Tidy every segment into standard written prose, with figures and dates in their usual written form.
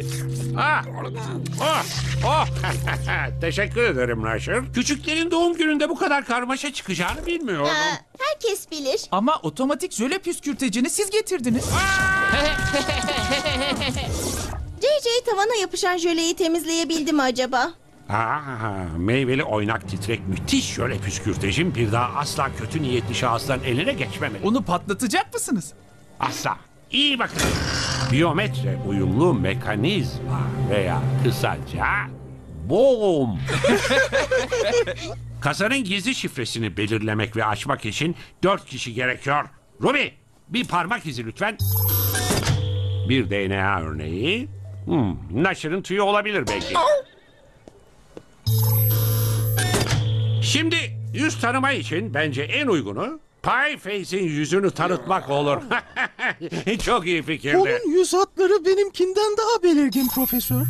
Jöleyi. Ah! Oh! Oh! Teşekkür ederim Nasher. Küçüklerin doğum gününde bu kadar karmaşa çıkacağını bilmiyordum. Herkes bilir. Ama otomatik jöle püskürtecini siz getirdiniz. JJ tavana yapışan jöleyi temizleyebildi mi acaba? Meyveli oynak titrek müthiş jöle püskürtecim bir daha asla kötü niyetli şahısların eline geçmemeli. Onu patlatacak mısınız? Asla. İyi bakın. Biyometre uyumlu mekanizma veya kısaca BOOM. Kasanın gizli şifresini belirlemek ve açmak için 4 kişi gerekiyor. Ruby, bir parmak izi lütfen. Bir DNA örneği. Nasher'ın tüyü olabilir belki. Şimdi yüz tanıma için bence en uygunu Pieface'in yüzünü tanıtmak olur. Çok iyi fikirdi. Onun yüz hatları benimkinden daha belirgin profesör.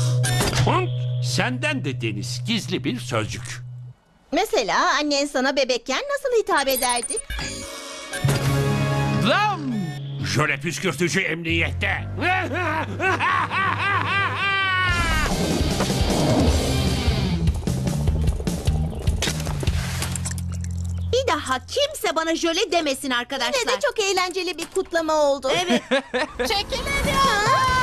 Senden de Deniz gizli bir sözcük. Mesela annen sana bebekken nasıl hitap ederdi? Lam! Jöle püskürtücü emniyette. Bir daha kimse bana jöle demesin arkadaşlar. Yine de çok eğlenceli bir kutlama oldu. Evet. Çekilin ya.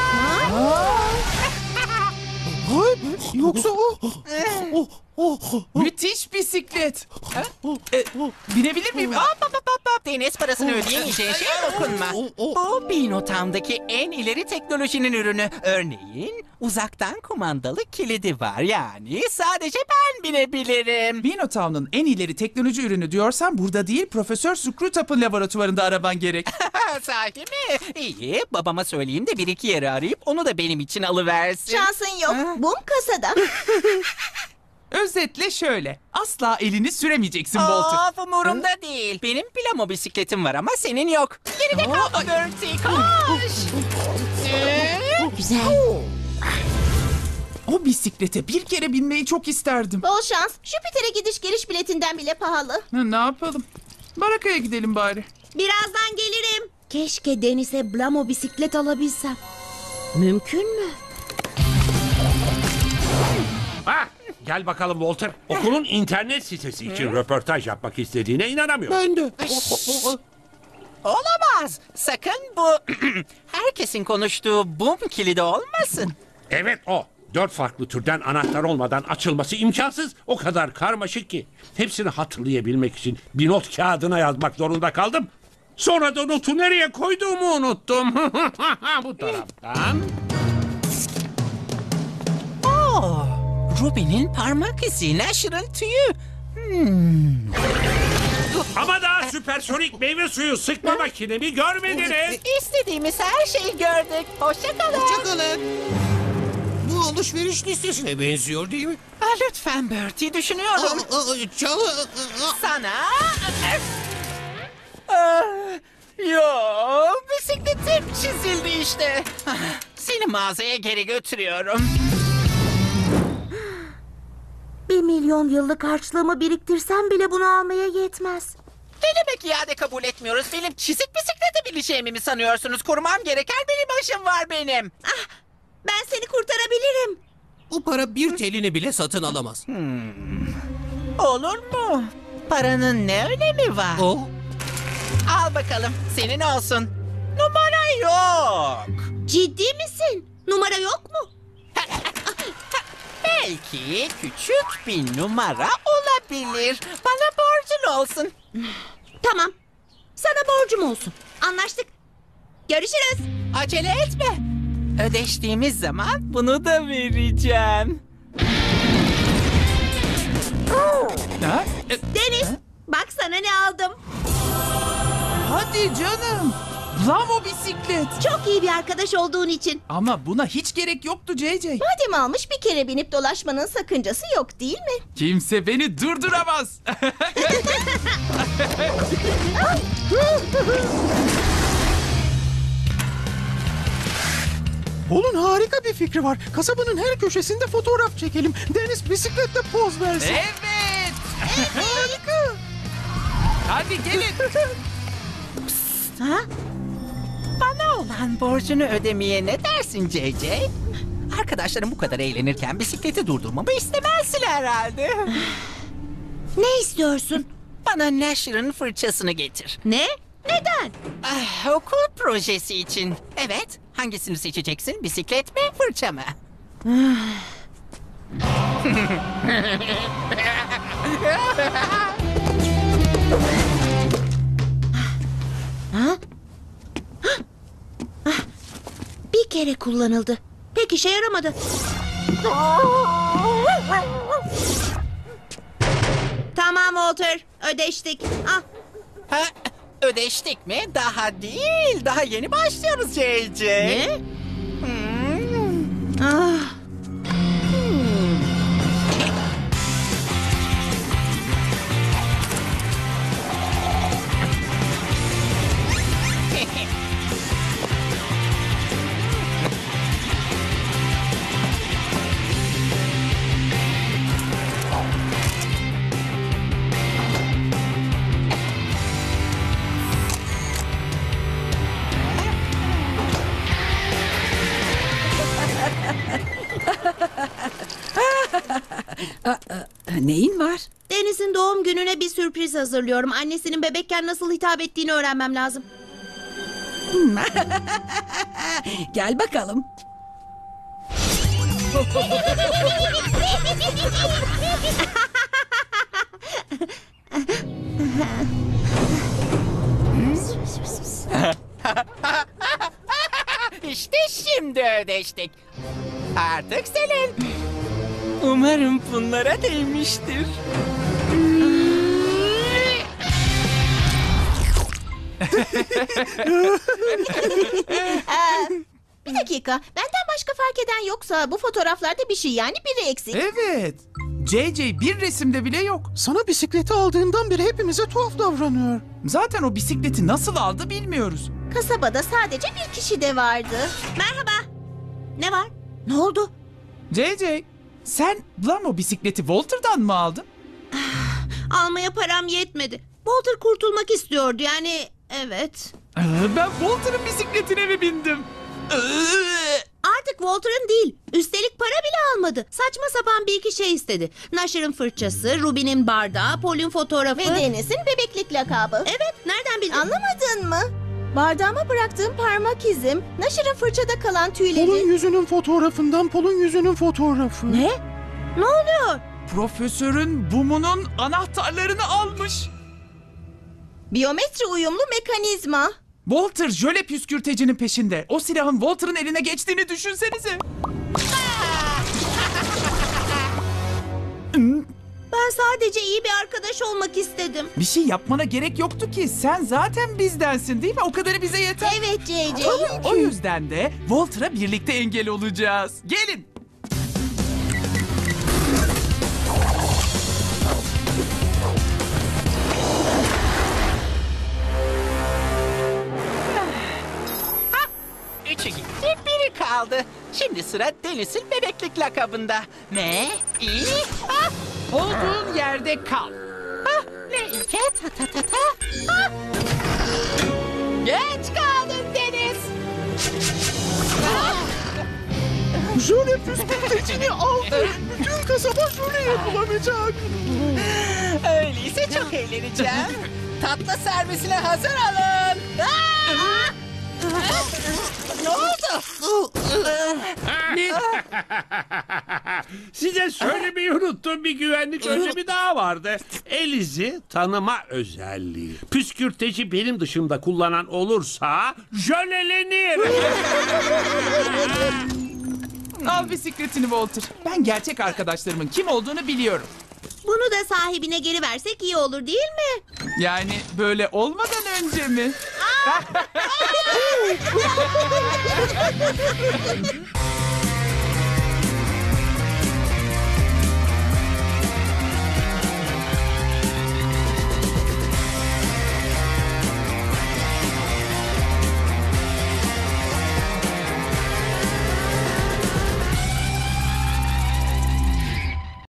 Hayır, yoksa o. Müthiş bisiklet. Binebilir miyim? Deniz parasını ödeyemeyeceğin şeye dokunma. Bu Binotown'daki en ileri teknolojinin ürünü. Örneğin uzaktan kumandalı kilidi var. Yani sadece ben binebilirim. Binotown'un en ileri teknoloji ürünü diyorsan burada değil Profesör Screwtape'ın laboratuvarında araban gerek. Sahi mi? İyi, babama söyleyeyim de bir iki yeri arayıp onu da benim için alıversin. Şansın yok. Bum kasada. Özetle şöyle. Asla elini süremeyeceksin Walter. Of, umurumda değil. Benim Plamo bisikletim var ama senin yok. Geride kalma Bertie, koş. Güzel. O bisiklete bir kere binmeyi çok isterdim. Bol şans. Jüpiter'e gidiş geliş biletinden bile pahalı. Ne yapalım? Baraka'ya gidelim bari. Birazdan gelirim. Keşke Deniz'e Blamo bisiklet alabilsem. Mümkün mü? Gel bakalım Walter. Okulun internet sitesi için röportaj yapmak istediğine inanamıyorum. Ben de. Olamaz. Sakın bu herkesin konuştuğu bum kilidi olmasın. Evet o. 4 farklı türden anahtar olmadan açılması imkansız. O kadar karmaşık ki. Hepsini hatırlayabilmek için bir not kağıdına yazmak zorunda kaldım. Sonra da notu nereye koyduğumu unuttum. Bu taraftan. Ruby'nin parmak izi, Nasher'ın tüyü. Ama daha süpersonik meyve suyu sıkma makinemi görmediniz. İstediğimiz her şeyi gördük. Hoşça kalın. Hoşçakalın. Bu alışveriş listesine benziyor değil mi? Lütfen Bertie, düşünüyorum. Sana... Yok, bisikletim çizildi işte. Seni mağazaya geri götürüyorum. 1 milyon yıllık harçlığımı biriktirsem bile bunu almaya yetmez. Ne demek iade kabul etmiyoruz? Benim çizik bisiklete bineceğimi mi sanıyorsunuz? Korumam gereken bir başım var benim. Ben seni kurtarabilirim. O para bir telini bile satın alamaz. Olur mu? Paranın ne önemi var? O? Al bakalım, senin olsun. Numara yok. Ciddi misin? Numara yok mu? Belki küçük bir numara olabilir. Bana borcun olsun. Tamam. Sana borcum olsun. Anlaştık. Görüşürüz. Acele etme. Ödeştiğimiz zaman bunu da vereceğim. Ha? Deniz, bak sana ne aldım. Hadi canım. Blamo bisiklet. Çok iyi bir arkadaş olduğun için. Ama buna hiç gerek yoktu JJ. Madem almış bir kere binip dolaşmanın sakıncası yok değil mi? Kimse beni durduramaz. Paul'un harika bir fikri var. Kasabanın her köşesinde fotoğraf çekelim. Deniz bisikletle poz versin. Evet. Harika. Hadi gelin. Ha? Bana olan borcunu ödemeye ne dersin JJ? Arkadaşlarım bu kadar eğlenirken bisikleti durdurmamı istemezsin herhalde. Ne istiyorsun? Bana Nasher'ın fırçasını getir. Ne? Neden? Okul projesi için. Evet. Hangisini seçeceksin? Bisiklet mi, fırça mı? Bir kere kullanıldı. Pek işe yaramadı. Tamam Walter, ödeştik. Ah, Ha, ödeştik mi? Daha değil. Daha yeni başlıyoruz JJ. ne? Ah. Neyin var? Deniz'in doğum gününe bir sürpriz hazırlıyorum. Annesinin bebekken nasıl hitap ettiğini öğrenmem lazım. Gel bakalım. İşte şimdi ödeştik. Artık senin. Umarım bunlara değmiştir. Bir dakika. Benden başka fark eden yoksa bu fotoğraflarda bir şey, yani biri eksik. Evet. JJ bir resimde bile yok. Sana bisikleti aldığından beri hepimize tuhaf davranıyor. Zaten o bisikleti nasıl aldı bilmiyoruz. Kasabada sadece bir kişi de vardı. Merhaba. Ne var? Ne oldu? JJ, sen Blamo bisikleti Walter'dan mı aldın? Almaya param yetmedi. Walter kurtulmak istiyordu yani. Evet. Ben Walter'ın bisikletine mi bindim? Artık Walter'ın değil. Üstelik para bile almadı. Saçma sapan bir iki şey istedi. Nasher'ın fırçası, Ruby'nin bardağı, Paul'ün fotoğrafı. Ve Deniz'in bebeklik lakabı. Evet, nereden bildin? Anlamadın mı? Bardağıma bıraktığım parmak izim, Nasher'ın fırçada kalan Pol'un tüyleri. yüzünün fotoğrafından Pol'un yüzünün fotoğrafı. Ne? Ne oluyor? Profesörün Bumu'nun anahtarlarını almış. Biyometri uyumlu mekanizma. Walter jöle püskürtecinin peşinde. O silahın Walter'ın eline geçtiğini düşünsenize. Ben sadece iyi bir arkadaş olmak istedim. Bir şey yapmana gerek yoktu ki. Sen zaten bizdensin değil mi? O kadarı bize yeter. Evet JJ. O yüzden de Walter'a birlikte engel olacağız. Gelin. Üçü gitti, biri kaldı. Şimdi sıra Deniz'in bebeklik lakabında. Ne? İyi. Ah, Olduğun yerde kal. ah, ne ike ta ta ta ta. Ah. Geç kaldın Deniz. Jöle püskürtecini aldı. Bütün kasaba jöleyi kullanacak. Öyleyse çok eğleneceğim. Tatlı servisine hazır olun. Ah! Ne oldu? Size söylemeyi unuttum, bir güvenlik önlemi daha vardı. El izi tanıma özelliği. Püskürteci benim dışımda kullanan olursa jölelenir. Al bisikletini Walter. Ben gerçek arkadaşlarımın kim olduğunu biliyorum. Bunu da sahibine geri versek iyi olur değil mi? Yani böyle olmadan önce mi?